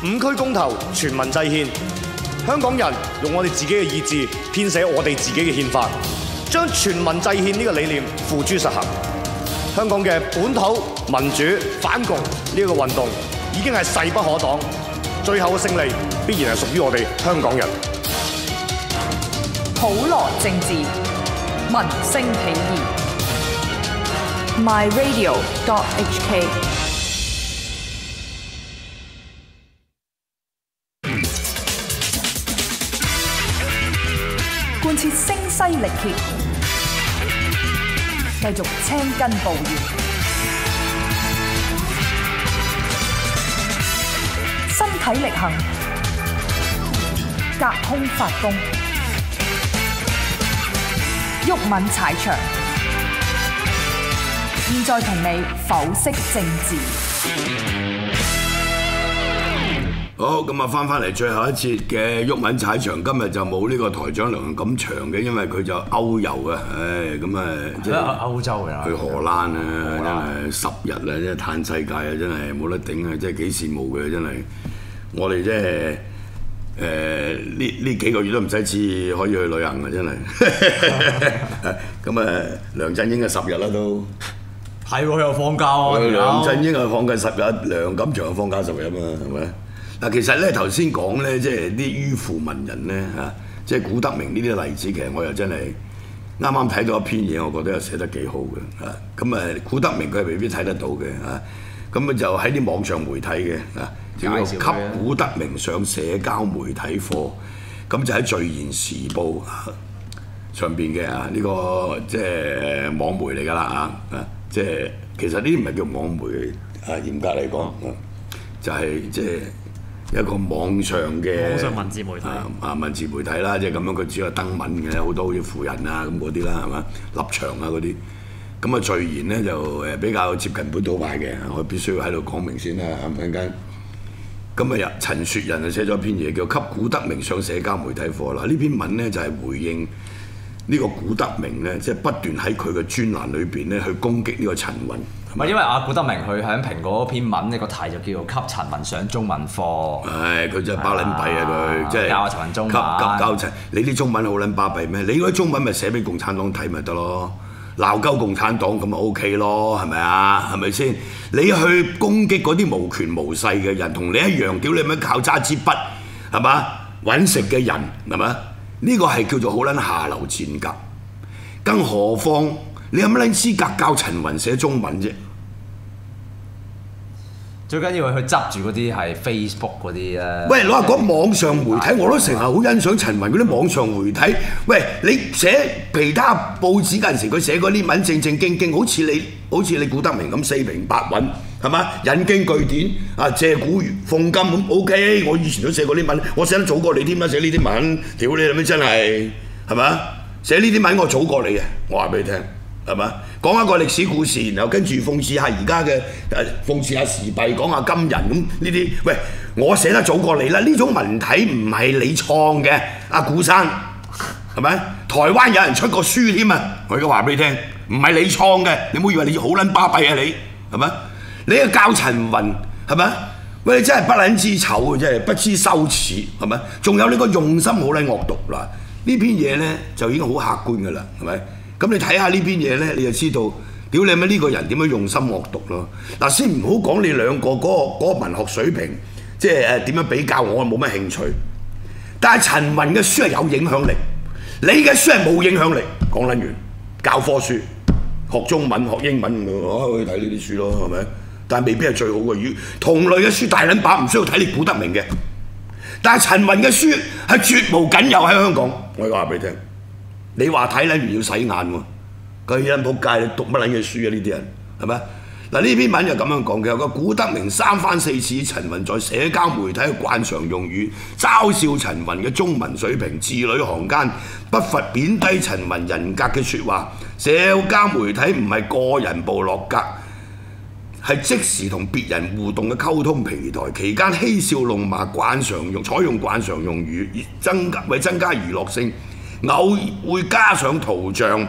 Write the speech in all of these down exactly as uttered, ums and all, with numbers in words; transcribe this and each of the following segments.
五區公投，全民制憲，香港人用我哋自己嘅意志編寫我哋自己嘅憲法，將全民制憲呢個理念付諸實行。香港嘅本土民主反共呢個運動已經係勢不可擋，最後嘅勝利必然係屬於我哋香港人。 普羅政治，民聲起義。My Radio dot H K。貫徹聲嘶力竭，繼續青筋暴現，身體力行，隔空發功，毓民踩場。現在同你剖析政治。 好，咁啊，翻翻嚟最後一節嘅毓民踩場，今日就冇呢個台長梁錦祥嘅，因為佢就歐遊啊，唉，咁啊，即係歐洲嘅， 去荷蘭啊，真係十日啊，真係嘆世界啊，真係冇得頂啊，真係幾羨慕嘅，真係，我哋即係誒呢呢幾個月都唔使次可以去旅行啊，真係，咁啊，梁振英嘅十日啦都。 係喎，佢又放假喎。 梁振英又放假十日，梁錦祥又放假十日啊嘛，係咪？嗱，其實咧頭先講咧，即係啲迂腐文人咧嚇，即係古德明呢啲例子，其實我又真係啱啱睇到一篇嘢，我覺得又寫得幾好嘅嚇。咁啊，古德明佢係未必睇得到嘅嚇。咁啊就喺啲網上媒體嘅嚇，叫做給古德明上社交媒體課。咁就喺《聚言時報》上邊嘅啊，呢個即係網媒嚟㗎啦啊！即係其實呢啲唔係叫網媒啊，嚴格嚟講，就係即係一個網上嘅網上文字媒體啊，文字媒體啦，即係咁樣，佢主要登文嘅，好多好似富人啊咁嗰啲啦，係嘛？立場啊嗰啲，咁啊序言咧就誒比較接近本土派嘅，我必須要喺度講明先啦，陣間。咁啊，陳雪人就寫咗篇嘢叫《給古德明上社交媒體課》啦，呢篇文咧就係回應。呢個古德明咧，即係不斷喺佢嘅專欄裏邊咧去攻擊呢個陳雲。 唔係因為阿古德明佢喺蘋果篇文呢個題就叫做給陳雲上中文課。唉， 佢真係巴撚閉啊！佢即係教陳雲中文。 教教陳，你啲中文好撚巴閉咩？你嗰啲中文咪寫俾共產黨睇咪得咯？鬧鳩共產黨咁咪 OK 咯，係咪啊？係咪先？你去攻擊嗰啲無權無勢嘅人，同你一樣，屌你咪靠揸支筆係嘛揾食嘅人係嘛？呢個係叫做好撚下流賤格，更何況你有乜撚資格教陳雲寫中文啫？ 最緊要係佢執住嗰啲係 Facebook 嗰啲咧。 喂，攞嚟講網上媒體，我都成日好欣賞陳雲嗰啲網上媒體。喂，你寫其他報紙嗰陣時，佢寫嗰啲文正正經經，好似你好似你古德明咁四平八穩，係嘛？引經據典啊，借古諷今咁 OK。我以前都寫過啲文，我寫得早過你添啦，寫呢啲文，屌你係咪真係係嘛？寫呢啲文我早過你嘅，我話俾你聽。係嘛？講一個歷史故事，然後跟住諷刺下而家嘅誒，諷刺下時弊，講下今人咁呢啲。喂，我寫得早過你啦！呢種文體唔係你創嘅，阿古生係咪？台灣有人出過書添啊！我而家話俾你聽，唔係你創嘅，你唔好以為你好撚巴閉啊！你係咪？你個教陳雲係咪？喂，你真係不撚知醜嘅，真係不知羞恥係咪？仲有你個用心好撚惡毒嗱，呢篇嘢咧就已經好客觀㗎啦，係咪？咁你睇下呢篇嘢咧，你就知道，屌你咪呢個人點樣用心惡毒咯。嗱，先唔好講你兩個嗰個嗰個文學水平，即係誒點樣比較，我冇乜興趣。但係陳雲嘅書係有影響力，你嘅書係冇影響力。講撚完，教科書，學中文、學英文，我去睇呢啲書咯，係咪？但係未必係最好嘅。與同類嘅書大撚把，唔需要睇你古德明嘅。但係陳雲嘅書係絕無僅有喺香港，我話俾你聽。你話睇撚完要洗眼喎，佢撚仆街，你讀乜撚嘅書啊？呢啲人係咪？嗱，呢篇文就咁樣講嘅，有個古德明三番四次陳雲在社交媒體嘅慣常用語，嘲笑陳雲嘅中文水平，字裏行間不乏貶低陳雲人格嘅説話。社交媒體唔係個人部落格，係即時同別人互動嘅溝通平台，期間嬉笑怒罵慣常用，採用慣常用語，增加為增加娛樂性。偶會加上圖像，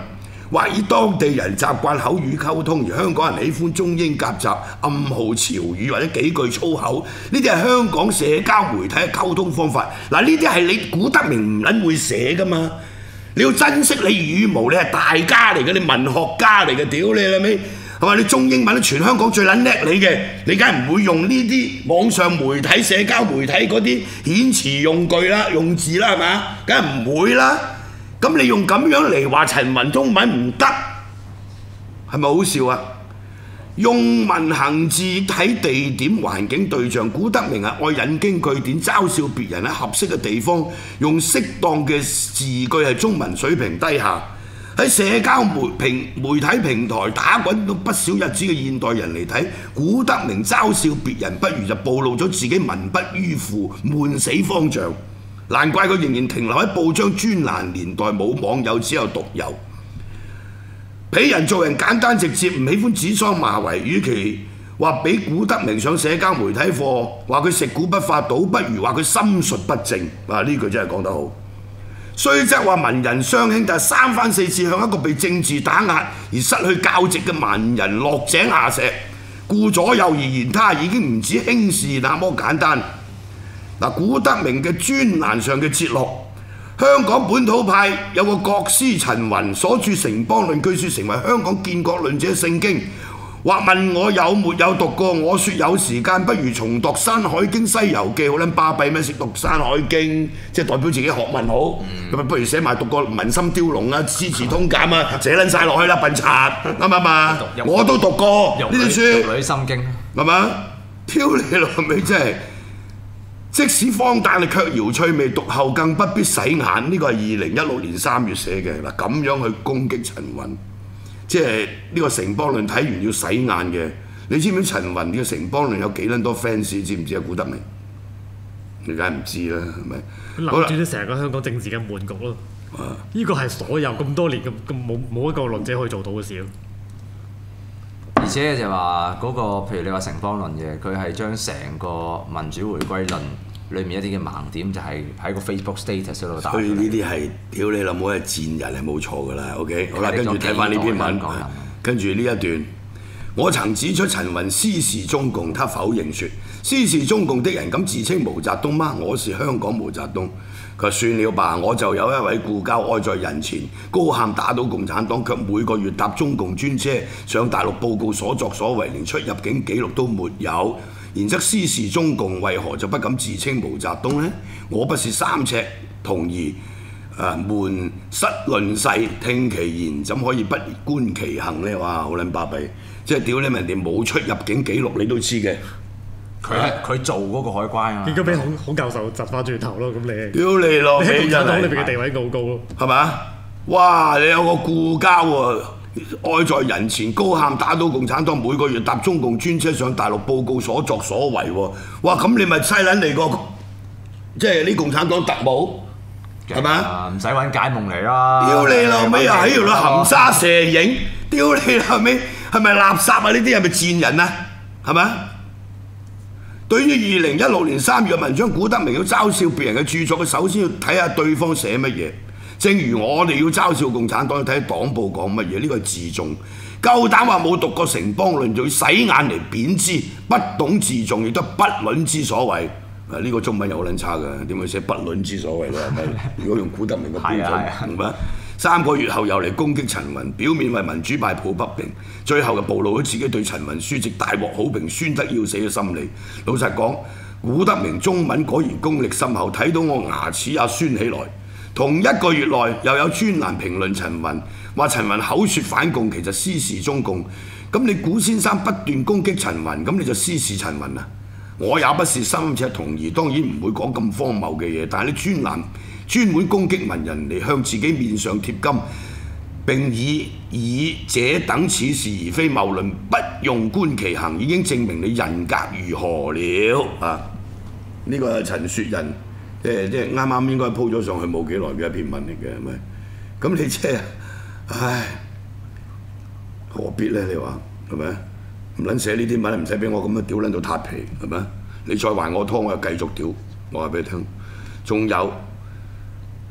或以當地人習慣口語溝通，而香港人喜歡中英夾雜暗號潮語或者幾句粗口，呢啲係香港社交媒體嘅溝通方法。嗱，呢啲係你古德明唔撚會寫噶嘛？你要珍惜你羽毛，你係大家嚟嘅，你文學家嚟嘅，屌你啦尾！係嘛？你中英文全香港最撚叻你嘅，你梗係唔會用呢啲網上媒體、社交媒體嗰啲遣詞用句啦、用字啦，係嘛？梗係唔會啦。咁你用咁樣嚟話陳雲中文唔得，係咪好笑啊？用文行字睇地點、環境、對象，古德明係愛引經據典，嘲笑別人喺合適嘅地方用適當嘅字句，係中文水平低下。喺社交媒平媒體平台打滾到不少日子嘅現代人嚟睇，古德明嘲笑別人不如就暴露咗自己文筆迂腐、悶死方丈。難怪佢仍然停留喺報章專欄年代，冇網友，只有獨遊。俾人做人簡單直接，唔喜歡指桑罵槐。與其話俾古德明上社交媒體課，話佢食古不化，倒不如話佢心術不正。啊，呢句真係講得好。雖則話文人雙兄，但係三番四次向一個被政治打壓而失去教職嘅文人落井下石，顧左右而言他，已經唔止輕視那麼簡單。嗱，古德明嘅專欄上嘅節錄，香港本土派有個國師陳雲所著《城邦論》，據説成為香港建國論者聖經。或問我有沒有讀過，我説有時間不如重讀《山海經》《西遊記》，好撚巴閉咩？識讀《山海經》，即係代表自己學問好，咁啊、嗯、不如寫埋讀個《文心雕龍》啊，《詩詞通鑑》啊，寫撚晒落去啦，笨賊啱唔啱啊？我都讀過呢啲書，《 玉女心經》 係嘛？挑你老味真係，即使荒誕，你卻謠趣味，讀後更不必洗眼。呢個係二零一六年三月寫嘅嗱，咁樣去攻擊陳雲。即係呢個城邦論睇完要洗眼嘅，你知唔知陳雲嘅城邦論有幾撚多 fans？ 知唔知啊？古德明，你梗係唔知啦，係咪？ 佢扭轉咗成個香港政治嘅悶局咯。呢個係所有咁多年咁咁冇冇一個論者可以做到嘅事咯。 而且就話嗰個，譬如你話城邦論嘅，佢係將成個民主回歸論裏面一啲嘅盲點，就係喺個 Facebook status 嗰度打。佢呢啲係屌你老母係賤人係冇錯㗎啦 ，OK， 好啦，跟住睇翻呢篇文，跟住呢一段，我曾指出陳雲私事中共，他否認說私事中共的人敢自稱毛澤東嗎？我是香港毛澤東。佢話算了吧，我就有一位故交愛在人前，高喊打倒共產黨，卻每個月搭中共專車上大陸報告所作所為，連出入境記錄都沒有。然則私事中共，為何就不敢自稱毛澤東呢？我不是三尺同兒，誒門失論勢，聽其言，怎可以不觀其行呢？哇，好撚巴閉！即係屌你人哋冇出入境記錄，你都知嘅。 佢佢做嗰個海關啊！ 結果俾孔孔教授窒翻轉頭咯，咁你屌你咯！ 你喺共產黨裏邊嘅地位好高咯， 係咪？哇！你有個故交喎，愛在人前高喊打倒共產黨，每個月搭中共專車上大陸報告所作所為喎！哇！咁你咪犀撚嚟個，即係呢共產黨特務係咪？ 唔使揾解夢嚟啦！ 屌你老味啊！喺度含沙射影，屌你老味係咪垃圾啊？呢啲係咪賤人啊？係咪？對於二零一六年三月嘅文章，古德明要嘲笑別人嘅著作，佢首先要睇下對方寫乜嘢。正如我哋要嘲笑共產黨，要睇黨報講乜嘢，呢個係自重。夠膽話冇讀過城邦論，就要洗眼嚟貶之，不懂自重，亦都不論之所謂。啊，呢個中文又好撚差㗎，點會寫不論之所謂咧？係咪？如果用古德明嘅標準，係咪？三個月後又嚟攻擊陳雲，表面為民主派抱不平，最後就暴露咗自己對陳雲書籍大獲好評、酸得要死嘅心理。老實講，古德明中文果然功力深厚，睇到我牙齒也酸起來。同一個月內又有專欄評論陳雲，話陳雲口説反共，其實私事中共。咁你古先生不斷攻擊陳雲，咁你就私事陳雲啊？我也不是三尺同兒，當然唔會講咁荒謬嘅嘢，但係你專欄專門攻擊文人嚟向自己面上貼金，並以以這等似是而非謬論，不用觀其行，已經證明你人格如何了啊！呢個係陳雪人，即係即係啱啱應該鋪咗上去冇幾耐嘅一篇文嚟嘅，係咪？咁你即係，唉，何必咧？你話係咪？唔撚寫呢啲文，唔使俾我咁樣屌撚到撻皮，係咪？你再還我拖，我又繼續屌，我話俾你聽。仲有。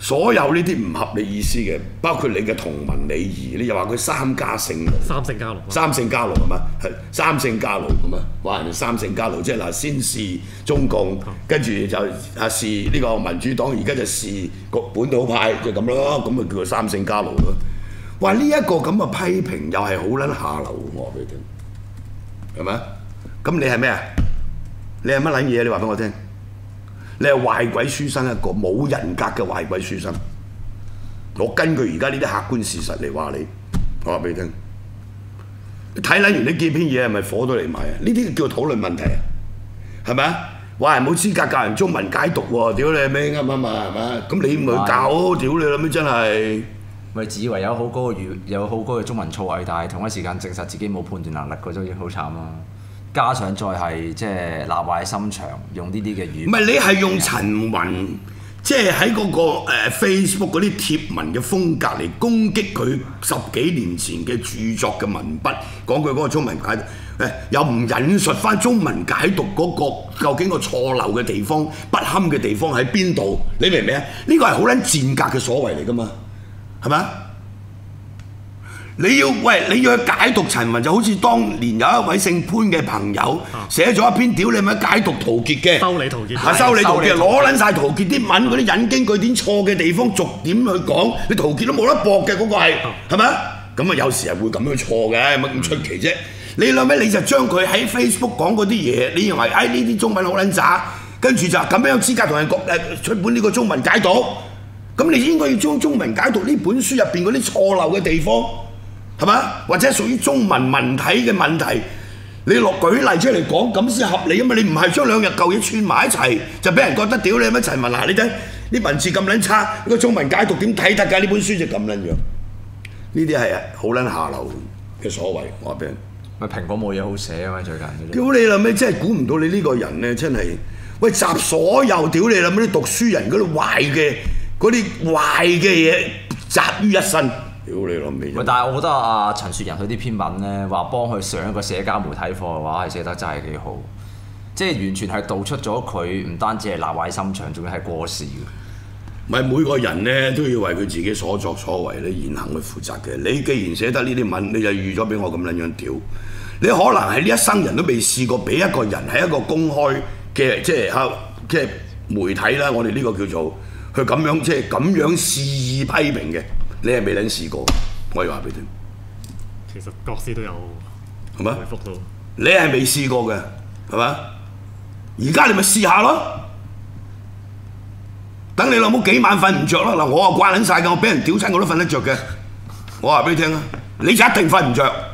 所有呢啲唔合你意思嘅，包括你嘅同文理儀，你又話佢三家姓奴， 三姓家奴， 三姓家奴係嘛？係三姓家奴咁啊，話人哋三姓家奴，即係嗱先是中共，跟住就啊是呢個民主黨，而家就係個本土派，就咁咯，咁咪叫做三姓家奴咯。話呢一個咁嘅批評又係好撚下流嘅，我話俾你聽，係咪？咁你係咩啊？你係乜撚嘢？你話俾我聽。你係壞鬼書生一個，冇人格嘅壞鬼書生。我根據而家呢啲客觀事實嚟話你，我話俾你聽。你睇撚完呢幾篇嘢係咪火都嚟埋啊？呢啲叫討論問題啊，係咪啊？話人冇資格教人中文解讀喎，屌你咩啱唔啱啊？係咪？咁你咪教，屌你啦咩真係。 咪自以為有好高嘅語，有好高嘅中文造詣，但係同一時間證實自己冇判斷能力，嗰種已經好慘啦。加上再係即係立壞心腸，用呢啲嘅語。唔係你係用陳雲，即係喺嗰個誒 Facebook 嗰啲貼文嘅風格嚟攻擊佢十幾年前嘅著作嘅文筆，講佢嗰個中文解讀，誒又唔引述翻中文解讀嗰個究竟個錯漏嘅地方、不堪嘅地方喺邊度？你明唔明啊？呢個係好撚賤格嘅所謂嚟㗎嘛，係咪？你要喂，你要去解讀陳雲，就好似當年有一位姓潘嘅朋友寫咗一篇屌你咪解讀陶傑嘅， 修理陶傑， 係修理陶傑，攞撚晒陶傑啲文嗰啲引經據典錯嘅地方，逐點去講，你陶傑都冇得駁嘅嗰個係，係咪？咁啊有時係會咁樣錯嘅，乜咁出奇啫？你諗咩？你就將佢喺 Facebook 講嗰啲嘢，你認為誒呢啲中文好撚渣，跟住就咁樣有資格同人講誒出本呢個中文解讀，咁你應該要將中文解讀呢本書入邊嗰啲錯漏嘅地方。係嘛？或者屬於中文文體嘅問題，你落舉例出嚟講，咁先合理啊嘛！你唔係將兩日舊嘢串埋一齊，就俾人覺得屌你乜陳文嗱，你睇啲文字咁撚差，個中文解讀點睇得㗎？呢本書就咁撚樣，呢啲係好撚下流嘅所謂，我話俾你。 咪蘋果冇嘢好寫啊嘛，最近嗰啲。 屌你啦咩！真係估唔到你呢個人咧，真係喂集所有屌你啦咩啲讀書人嗰啲壞嘅嗰啲壞嘅嘢集於一身。屌你老味！ 但係我覺得阿陳雪人佢啲篇文咧，話幫佢上一個社交媒體課嘅話，係寫得真係幾好，即係完全係道出咗佢唔單止係立壞心腸，仲要係過時嘅。 唔係每個人咧都要為佢自己所作所為咧言行去負責嘅。你既然寫得呢啲文，你就預咗俾我咁撚樣屌。你可能係呢一生人都未試過俾一個人喺一個公開嘅即係嚇即係媒體啦，我哋呢個叫做去咁樣即係咁樣肆意批評嘅。你係未撚試過，我可以話俾你聽。 其實各師都有係咪？ 回覆到。 你係未試過嘅，係嘛？而家你咪試下咯。等你老母幾晚瞓唔着咯。嗱，我啊慣撚晒㗎，我俾人屌親我都瞓得着嘅。我話俾你聽啊，你就一定瞓唔着。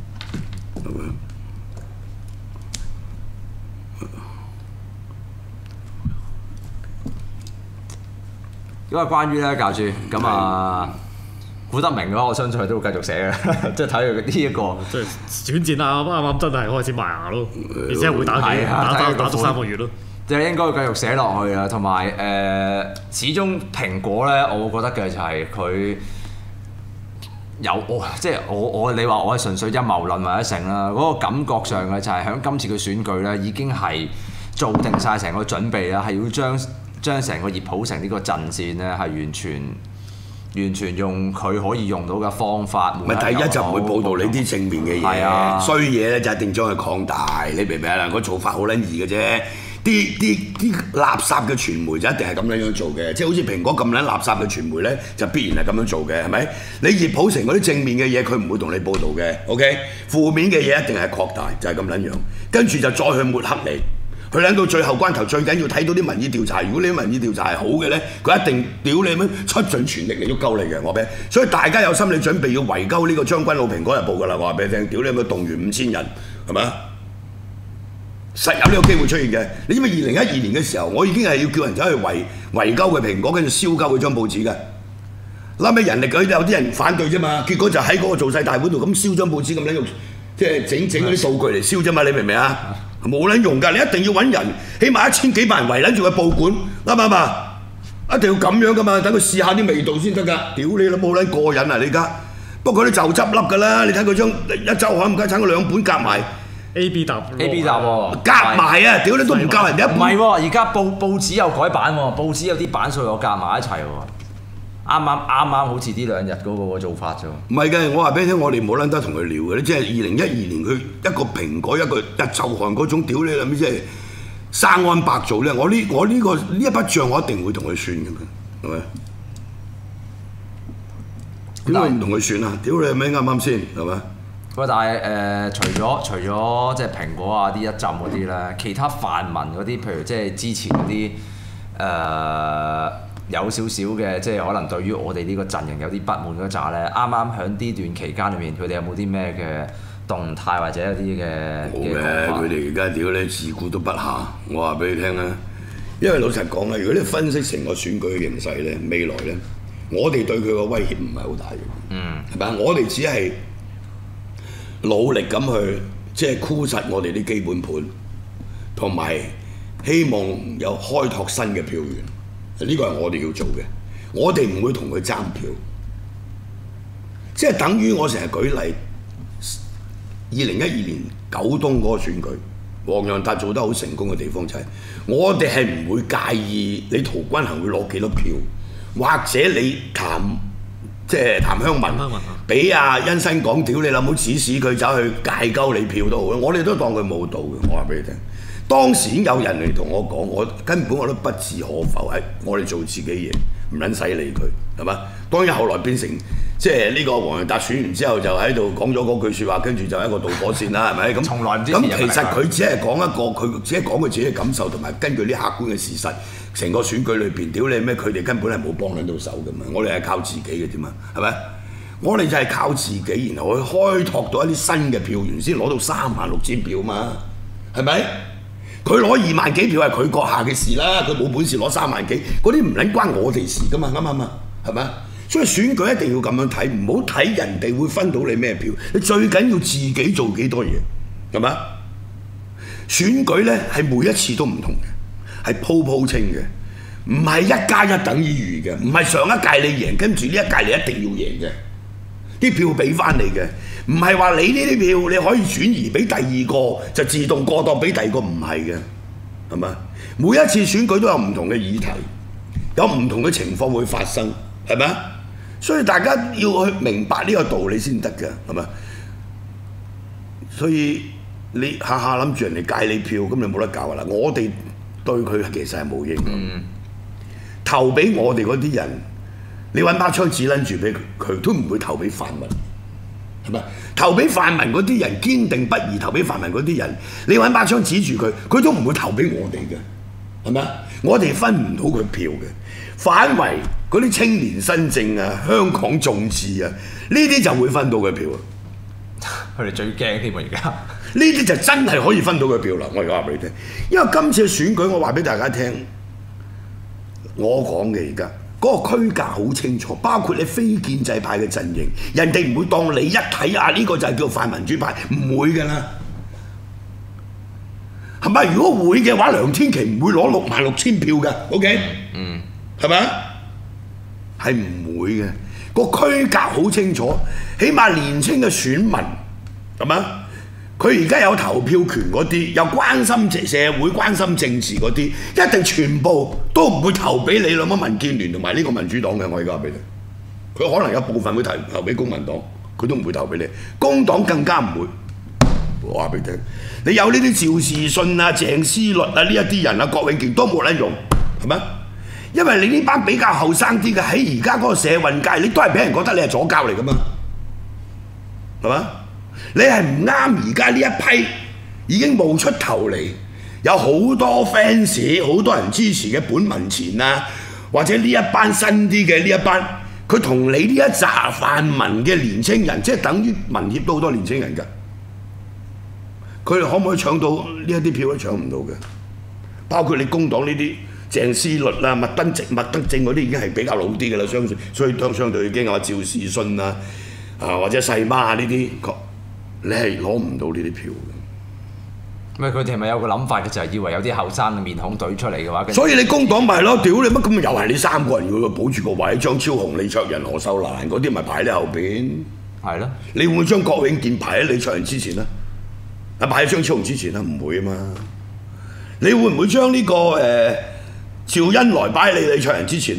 因為關於咧教主咁啊。古德明嘅話，我相信佢都會繼續寫嘅，即係睇佢呢一個。 即係轉戰啦，啱啱真係開始賣牙咯，而且會打幾打打打足三個月咯。 即係應該繼續寫落去啊，同埋誒，始終蘋果咧，我會覺得嘅就係佢有我，即係我我你話我係純粹陰謀論或者成啦，嗰、那個感覺上嘅就係喺今次嘅選舉咧，已經係做定晒成個準備啦，係要將將成個葉普成呢個陣線咧係完全。完全用佢可以用到嘅方法。 咪第一就唔會報導你啲正面嘅嘢，衰嘢咧就一定將佢擴大。你明唔明啊？個做法好撚易嘅啫。啲啲啲垃圾嘅傳媒就一定係咁樣樣做嘅，即係好似蘋果咁撚垃圾嘅傳媒咧，就必然係咁樣做嘅，係咪？你葉普成嗰啲正面嘅嘢，佢唔會同你報導嘅 ，OK？負面嘅嘢一定係擴大，就係咁撚樣。跟住就再去抹黑你。佢撚到最後關頭，最緊要睇到啲民意調查。如果你啲民意調查係好嘅咧，佢一定屌你咁出盡全力嚟喐鳩你嘅，我話俾你。所以大家有心理準備要圍鳩呢個將軍澳蘋果日報㗎啦，我話俾你聽。屌你咁動員五千人，係咪啊？實有呢個機會出現嘅。你知唔知二零一二年嘅時候，我已經係要叫人走去圍圍鳩佢蘋果，跟住燒鳩佢張報紙嘅。後尾人力佢有啲人反對啫嘛，結果就喺嗰個造勢大會度咁燒張報紙咁撚用，即係整整嗰啲數據嚟燒啫嘛，你明唔明啊？冇撚用㗎，你一定要揾人，起碼一千幾百人圍撚住個報館，啱唔啱啊？一定要咁樣㗎嘛，等佢試下啲味道先得㗎。屌你啦，冇撚過癮啊！你而家，不過佢都就執笠㗎啦。你睇佢張一週刊唔該，產嗰兩本夾埋 A B 答 A B 答喎， 夾埋啊！屌你都唔夠人哋一本。 唔係喎，而家報報紙有改版喎，報紙有啲版數又夾埋一齊喎。 啱啱啱啱好似呢兩日嗰個做法啫喎。 唔係嘅，我話俾你聽，我哋冇撚得同佢聊嘅，即係二零一二年佢一個蘋果一個日就韓嗰種屌你諗咩，即係生安白做咧。我呢我呢、呢個呢一筆帳我一定會同佢算嘅嘛，係咪？點解唔同佢算啊？屌你咩啱啱先係咪？ 喂，但係誒、呃，除咗除咗即係蘋果啊啲一浸嗰啲咧，其他泛民嗰啲，譬如即係之前嗰啲誒有少少嘅，即係可能對於我哋呢個陣營有啲不滿嗰扎咧，啱啱喺呢段期間裏面，佢哋有冇啲咩嘅動態或者一啲嘅冇嘅，佢哋而家屌你自顧都不下。我話俾你聽啦，因為老實講啦，如果你分析成個選舉嘅形勢咧，未來咧，我哋對佢個威脅唔係好大嘅，嗯，係咪？我哋只係努力咁去即係箍實我哋啲基本盤，同埋希望有開拓新嘅票源，呢個係我哋要做嘅。我哋唔會同佢爭票，即係等於我成日舉例，二零一二年九東嗰個選舉，黃洋達做得好成功嘅地方就係、是，我哋係唔會介意你陶君行會攞幾多票，或者你譚即係譚香文俾阿欣新講屌你老母指使佢走去戒鳩你票都好，我哋都當佢冇到嘅。我話俾你聽，當時已經有人嚟同我講，我根本我都不置可否，係我哋做自己嘢，唔撚使理佢，係嘛？當然後來變成即係呢個黃洋達選完之後就喺度講咗嗰句説話，跟住就一個導火線啦，係咪？咁從來唔知咁其實佢只係講一個，佢只係講佢自己嘅感受，同埋根據啲客觀嘅事實，成個選舉裏邊，屌你咩？佢哋根本係冇幫撚到手㗎嘛，我哋係靠自己嘅啫嘛，係咪？我哋就係靠自己，然後去開拓到一啲新嘅票源，先攞到三萬六千票嘛，係咪？佢攞二萬幾票係佢閣下嘅事啦，佢冇本事攞三萬幾，嗰啲唔撚關我哋事㗎嘛，啱唔啱啊？係咪？所以選舉一定要咁樣睇，唔好睇人哋會分到你咩票，你最緊要自己做幾多嘢，係咪？選舉咧係每一次都唔同嘅，係鋪鋪清嘅，唔係一加一等於二嘅，唔係上一屆你贏，跟住呢一屆你一定要贏嘅。啲票俾翻你嘅，唔係話你呢啲票你可以轉移俾第二個就自動過檔俾第二個，唔係嘅，係咪？每一次選舉都有唔同嘅議題，有唔同嘅情況會發生，係咪？所以大家要去明白呢個道理先得嘅，係咪？所以你下下諗住人哋戒你票，咁你冇得搞啦。我哋對佢其實係冇影響，嗯、投俾我哋嗰啲人。你揾把槍指撚住俾佢，佢都唔會投俾泛民，係咪？投俾泛民嗰啲人堅定不移投俾泛民嗰啲人，你揾把槍指住佢，佢都唔會投俾我哋嘅，係咪？我哋分唔到佢票嘅，反為嗰啲青年新政啊、香港眾志啊，呢啲就會分到佢票啊！ 佢哋最驚添啊！而家呢啲就真係可以分到佢票啦！我而家話俾你聽，因為今次嘅選舉，我話俾大家聽，我講嘅而家。嗰個區隔好清楚，包括你非建制派嘅陣營，人哋唔會當你一睇啊呢個就係叫泛民主派，唔會㗎啦，係咪？如果會嘅話，梁天琦唔會攞六萬六千票㗎 ，OK？ 嗯，係咪？係唔會嘅，個區隔好清楚，起碼年青嘅選民係咪？佢而家有投票權嗰啲，又關心社會、關心政治嗰啲，一定全部都唔會投俾你兩乜民建聯同埋呢個民主黨嘅。我而家話俾你，佢可能有部分會投投俾公民黨，佢都唔會投俾你。工黨更加唔會。我話俾你聽，你有呢啲趙士信啊、鄭思律啊呢一啲人啊，郭永健都冇得用，係咪？因為你呢班比較後生啲嘅喺而家嗰個社運界，你都係俾人覺得你係左膠嚟㗎嘛，係嘛？你係唔啱而家呢一批已經冒出頭嚟，有好多 fans， 好多人支持嘅本民前啊，或者呢一班新啲嘅呢一班，佢同你呢一紮泛民嘅年青人，即係等於民協都好多年青人㗎，佢哋可唔可以搶到呢一啲票都搶唔到嘅，包括你工黨呢啲鄭思律啊、麥登直、麥德正嗰啲已經係比較老啲㗎啦，相信所以相相對已經有趙士信啊啊或者細媽啊呢啲。你係攞唔到呢啲票嘅。 咪佢哋係咪有個諗法嘅，就係以為有啲後生嘅面孔隊出嚟嘅話， 所以你工黨咪咯，屌你乜咁又係你三個人要保住個位，張超雄、李卓人、何秀蘭嗰啲咪排喺後邊。係咯。你會唔會將郭永健排喺李卓人之前咧？啊，排喺張超雄之前啦，唔會啊嘛。你會唔會將呢、這個誒、呃、趙恩來擺喺李李卓人之前咧？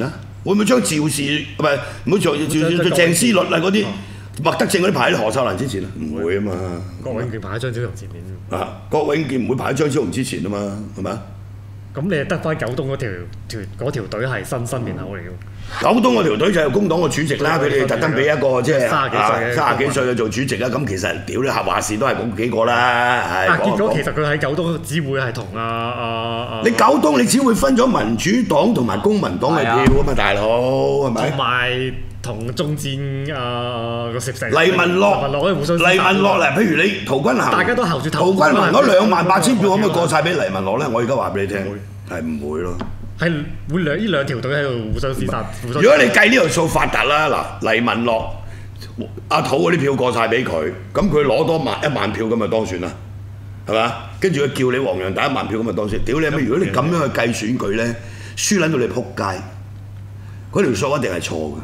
會唔會將趙氏唔係唔好做做做鄭思律啊嗰啲麥德正嗰啲排喺何秀蘭之前啊？唔會啊嘛。 郭永健排喺張小龍前面。 啊，郭永健唔會排喺張小龍之前啊嘛，係咪啊？ 咁你係得翻九東嗰條條嗰條隊係新新面口嚟嘅。 九東嗰條隊就係工黨個主席啦，佢哋特登俾一個即係三十幾歲嘅三十幾歲嘅做主席啦。咁其實屌你話事都係嗰幾個啦，係。 但結果其實佢喺九東只會係同阿阿阿。 你九東你只會分咗民主黨同埋公民黨嘅票啊嘛，大佬係咪？ 同埋同中戰啊個食成。 黎文樂， 黎文樂互相。 黎文樂嚟，譬如你陶君行， 大家都候住陶君行嗰兩萬八千票可唔可以過晒俾黎文樂咧？我而家話俾你聽，係唔會咯。 係會兩呢兩條隊喺度互相廝殺。 如果你計呢條數發達啦，嗱黎文樂阿土嗰啲票過晒俾佢，咁佢攞多萬一萬票咁咪當選啦，係嘛？跟住佢叫你黃洋達一萬票咁咪當選。屌你咩？如果你咁樣去計選舉咧，輸撚到你撲街，嗰條數一定係錯嘅。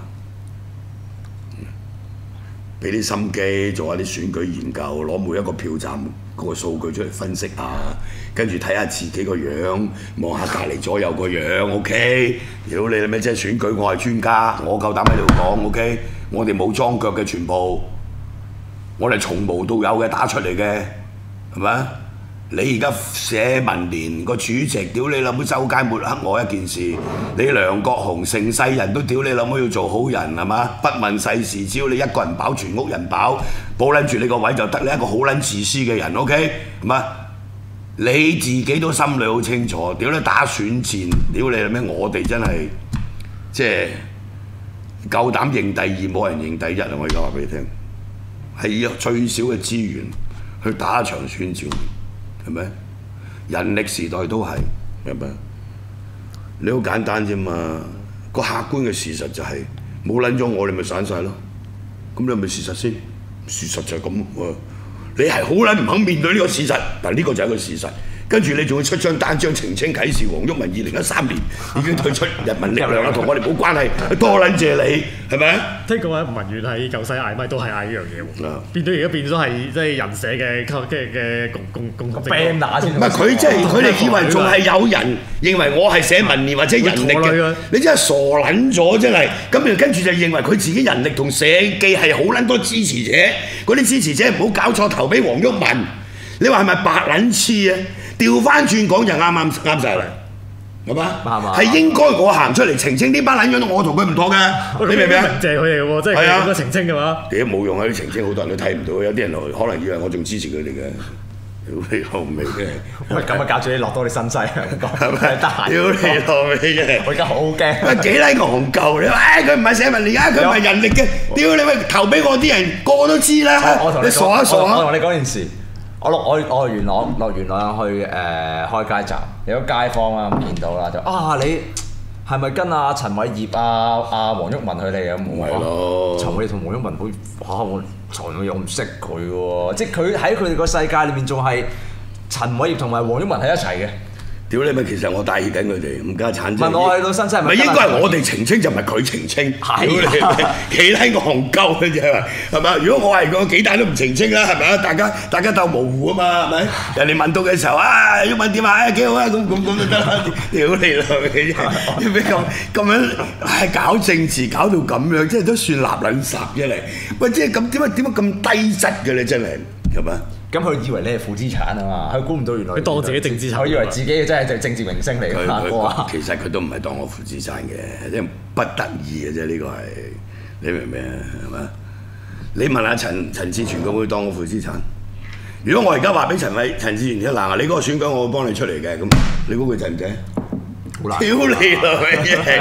俾啲心機做下啲選舉研究，攞每一個票站嗰個數據出嚟分析下，跟住睇下自己個樣，望下隔離左右個樣 ，OK？ 屌你咩？即係選舉，我係專家，我夠膽喺度講 ，OK？ 我哋冇裝腳嘅全部，我哋從無到有嘅打出嚟嘅，係咪？你而家寫文聯個主席，屌你老母周街抹黑我一件事，你梁國雄成世人都屌你老母要做好人係嘛？不問世事，只要你一個人飽全屋人飽，保撚住你個位就得，你一個好撚自私嘅人 ，OK？ 係嘛？你自己都心裏好清楚，屌你打選戰，屌你咩？我哋真係即係夠膽認第二，冇人認第一啊！我而家話俾你聽，係要最少嘅資源去打一場選戰。係咪？人力時代都係，係咪？你好簡單啫嘛，個客觀嘅事實就係冇撚咗我，你咪散晒咯。咁你係咪事實先？事實就係咁喎。你係好撚唔肯面對呢個事實，但呢個就係一個事實。跟住你仲要出張單張澄清啟示，黃毓民二零一三年已經退出人民力量啦，同我哋冇關係，多撚謝你，係咪？ 聽講啊，民怨喺舊世嗌咪都係嗌呢樣嘢喎，變咗而家變咗係即係人社嘅嘅嘅共共共 banner 先。 唔係佢即係佢哋以為仲係有人認為我係寫民意或者人力嘅，你真係傻撚咗真係。咁然跟住就認為佢自己人力同社記係好撚多支持者，嗰啲支持者唔好搞錯投俾黃毓民，你話係咪白撚黐啊？調翻轉講就啱啱啱曬啦，係嘛？係應該我行出嚟澄清呢班撚樣，我同佢唔妥嘅，你明唔明啊？ 謝佢哋喎，即係佢咁樣澄清嘅話， 屌冇用啊！啲澄清好多人都睇唔到，有啲人可能以為我仲支持佢哋嘅，屌你老味嘅！ 喂，咁啊，搞住你落多啲新西香港，係咪得閒？ 屌你老味嘅！ 我而家好驚。 喂，幾撚戇鳩你話？誒，佢唔係寫文嚟啊，佢唔係人力嘅，屌你喂！投俾我啲人個個都知啦，你傻啊傻啊！ 我同你講件事。我落我我元朗落元朗去誒、呃、開街站，有個街坊啊見到啦，就啊你係咪跟阿陳偉業啊阿黃毓民佢哋咁？ 咪咯， 陳偉業同黃毓民好嚇我陳偉業我唔識佢喎，即係佢喺佢哋個世界裏面仲係陳偉業同埋黃毓民喺一齊嘅。屌你咪其實我帶挈緊佢哋，唔加產。問我去到新西， 唔係應該係我哋澄清就唔係佢澄清。係幾撚個戇鳩嘅啫係咪？如果我係個幾大都唔澄清啦係咪啊？大家大家鬥模糊啊嘛係咪？人哋問到嘅時候啊，毓民點啊？幾好啊咁咁咁就得啦。屌你老味啫！點解咁咁樣係搞政治搞到咁樣，即係都算立撚雜啫嚟。喂，即係咁點解點解咁低質嘅咧？真係係咪？ 咁佢以為你係負資產啊嘛，佢估唔到原來佢當自己政治產， 佢以為自己真係政治明星嚟嘅阿哥啊！ 其實佢都唔係當我負資產嘅，即係不得已嘅啫。呢個係你明唔明啊？係嘛？你問下陳陳志全，佢會當我負資產？如果我而家話俾陳偉陳志全聽嗱，你嗰個選舉我會幫你出嚟嘅，咁你估佢制唔制？ 好難！ 屌你老味！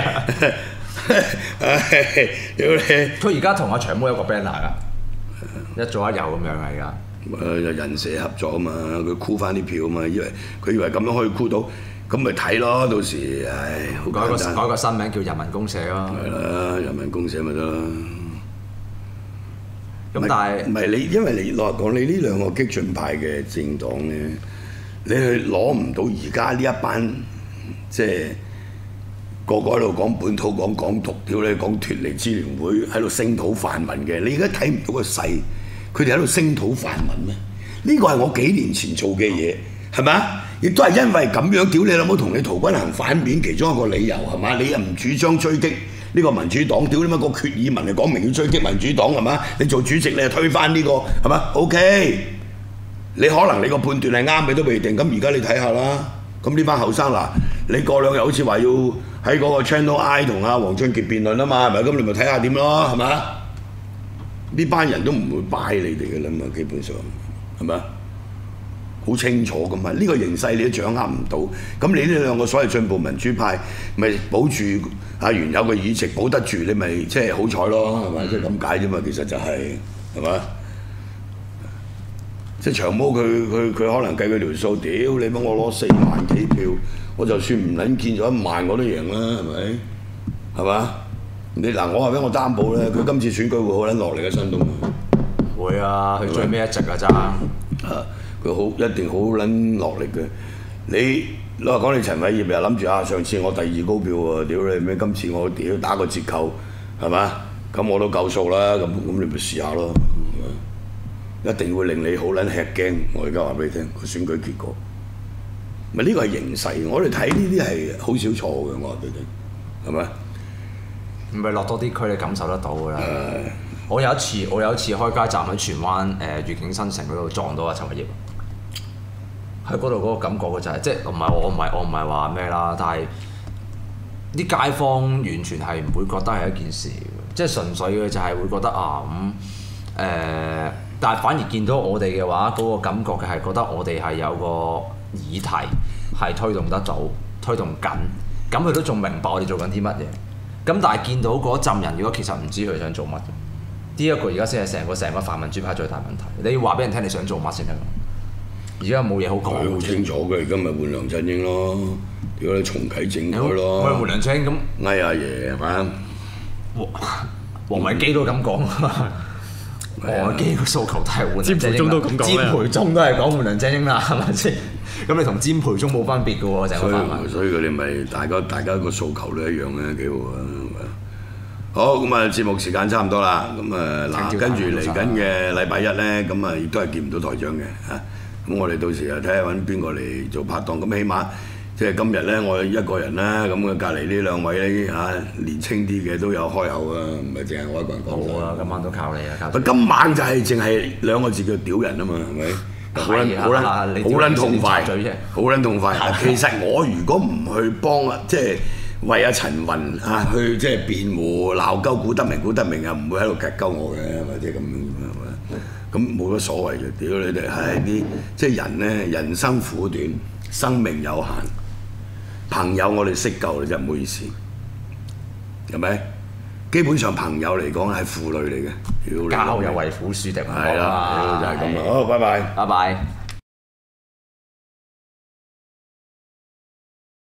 屌你！ 佢而家同阿長毛有個 banner 㗎，一左一右咁樣啊！而家。 誒人社合作啊嘛，佢箍翻啲票啊嘛，以為佢以為咁樣可以箍到，咁咪睇咯，到時唉好簡單。改個改個新名叫人民公社咯。 係啦，人民公社咪得啦。 咁但係唔係你，因為你落講你呢兩個激進派嘅政黨咧，你去攞唔到而家呢一班即係個個喺度講本土講港獨，屌你講脫離支聯會喺度聲討泛民嘅，你而家睇唔到個勢。佢哋喺度聲討泛民咩？呢個係我幾年前做嘅嘢，係咪啊？亦都係因為咁樣，屌你老母同你陶君行反面，其中一個理由係嘛？你又唔主張追擊呢個民主黨，屌你媽個決議文係講明要追擊民主黨係嘛？你做主席你係推翻呢個係嘛 ？OK， 你可能你個判斷係啱嘅都未定。咁而家你睇下啦，咁呢班後生嗱，你過兩日好似話要喺嗰個 Channel I 同阿黃俊傑辯論啊嘛，係咪？咁你咪睇下點咯，係嘛？呢班人都唔會擺你哋嘅啦嘛，基本上係咪？好清楚噶嘛，呢、這個形勢你都掌握唔到，咁你呢兩個所謂進步民主派，咪保住啊原有嘅議席，保得住，你咪即係好彩咯，係咪？即係咁解啫嘛，其實就係係嘛？即係長毛佢佢佢可能計佢條數，屌你幫我攞四萬幾票，我就算唔撚見咗一萬我都贏啦，係咪？係嘛？你嗱我話俾我擔保咧，佢今次選舉會好撚落嚟嘅新東。 會啊，佢最尾一席啊爭。 啊！佢好一定好撚落力嘅。你攞話講你陳偉業又諗住啊，上次我第二高票喎，屌你咩？今次我屌打個折扣係嘛？咁我都夠數啦，咁咁你咪試下咯。一定會令你好撚吃驚。我而家話俾你聽個選舉結果，咪呢個係形勢。我哋睇呢啲係好少錯嘅，我話俾你聽，係咪？ 唔係落多啲區你感受得到㗎啦。我有一次我有一次開街站喺荃灣誒愉景新城嗰度撞到阿陳偉業。喺嗰度嗰個感覺嘅就係、是，即係唔係我唔係我唔係話咩啦，但係啲街坊完全係唔會覺得係一件事，即係純粹嘅就係會覺得啊咁誒、嗯呃，但係反而見到我哋嘅話，嗰、那個感覺嘅係覺得我哋係有個議題係推動得到、推動緊，咁佢都仲明白我哋做緊啲乜嘢。咁但係見到嗰陣人，如果其實唔知佢想做乜，呢、這、一個而家先係成個成個泛民主派最大問題。你要話俾人聽你想做乜先得。而家冇嘢好講， 好清楚嘅。而家咪換梁振英咯，如果你重啟政改咯， 我係換梁振英咁， 嗌阿爺係嘛？ 黃維基都咁講，黃維基個訴求都係換梁振英。 詹培忠都咁講， 詹培忠都係講換梁振英啦，係咪先？咁你同詹培忠冇分別嘅喎，成個泛民。 所以佢哋咪大家大家個訴求都一樣嘅，幾好啊！好咁啊，節目時間差唔多啦。咁啊嗱，跟住嚟緊嘅禮拜一咧，咁啊亦都係見唔到台長嘅嚇。咁我哋到時啊睇下揾邊個嚟做拍檔，咁起碼即係今日咧，我一個人啦，咁嘅隔離呢兩位咧嚇年青啲嘅都有開口啊，唔係淨係我一個人講。 好啊，今晚都靠你啊！靠今晚就係淨係兩個字叫屌人啊嘛，係咪？好撚好撚好撚痛快，好撚痛快。其實我如果唔去幫啊，即係為阿陳雲啊去即係辯護鬧鳩古德明，古德明啊唔會喺度夾鳩我嘅，或者咁樣。咁冇乜所謂嘅，屌你哋係啲即係人咧，人生苦短，生命有限，朋友我哋識夠啦，真係唔好意思，係咪？基本上朋友嚟講係負累嚟嘅， 交友為苦輸敵， 係啦，就係咁啦，好，拜拜， 拜拜。